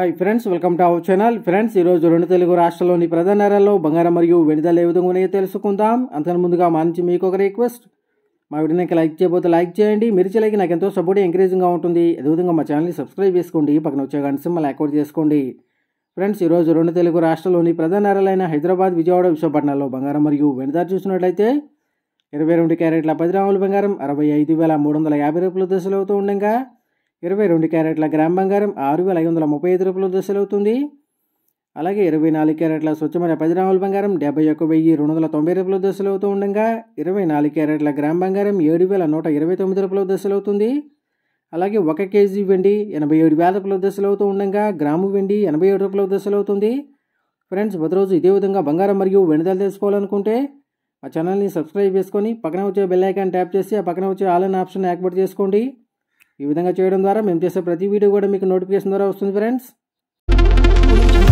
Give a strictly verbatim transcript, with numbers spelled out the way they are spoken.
Hi friends, welcome to our channel. Friends, ఈరోజు రెండు తెలుగు రాష్ట్రాల్లోని ప్రధాన నగరాల్లో బంగారం మరియు వెండి ధరలు ఏ విధంగా ఉన్నాయో తెలుసుకుందాం. అంతకన్నా ముందుగా మా నుంచి మీకు ఒక రిక్వెస్ట్, మా వీడియోకి లైక్ చేయబోతే లైక్ చేయండి. మీరు చేయలేక నాకు ఎంతో సపోర్ట్ ఎంకరేజింగ్గా ఉంటుంది. అదేవిధంగా మా ఛానల్ని సబ్స్క్రైబ్ చేసుకోండి, పక్కన వచ్చే గంట సింబల్ యాక్టివేట్ చేసుకోండి. ఫ్రెండ్స్, ఈరోజు రెండు తెలుగు రాష్ట్రాల్లోని ప్రధాన నగరాలైన హైదరాబాద్, విజయవాడ, విశాఖపట్నంలో బంగారం మరియు వెండి ధర చూసినట్లయితే ఇరవై రెండు క్యారెట్ల పది గ్రాముల బంగారం అరవై ఐదు వేల మూడు వందల యాభై రూపాయల దశలు అవుతూ ఉండగా ఇరవై రెండు క్యారెట్ల గ్రామ్ బంగారం ఆరు వేల ఐదు వందల ముప్పై ఐదు రూపాయల దశలు అవుతుంది. అలాగే ఇరవై నాలుగు క్యారెట్ల స్వచ్ఛమైన పది గ్రాముల బంగారం డెబ్బై ఒక్క వెయ్యి రెండు వందల తొంభై రూపాయల దశలు అవుతూ ఉండగా ఇరవై నాలుగు క్యారెట్ల గ్రామ్ బంగారం ఏడు వేల నూట ఇరవై తొమ్మిది రూపాయల దశలు అవుతుంది. అలాగే ఒక కేజీ వెండి ఎనభై ఏడు వేల రూపాయల దశలు అవుతూ ఉండగా గ్రాము వెండి ఎనభై ఏడు రూపాయల దశలు అవుతుంది. ఫ్రెండ్స్, ప్రతిరోజు ఇదే విధంగా బంగారం మరియు వెండి ధరలు తెలుసుకోవాలనుకుంటే మా ఛానల్ని సబ్స్క్రైబ్ చేసుకొని పక్కన వచ్చే బెల్ ఐకాన్ ట్యాప్ చేసి ఆ పక్కన వచ్చే ఆల్ అనే ఆప్షన్ యాక్టివేట్ చేసుకోండి. ఈ విధంగా చేయడం ద్వారా మేము చేసే ప్రతి వీడియో కూడా మీకు నోటిఫికేషన్ ద్వారా వస్తుంది. ఫ్రెండ్స్.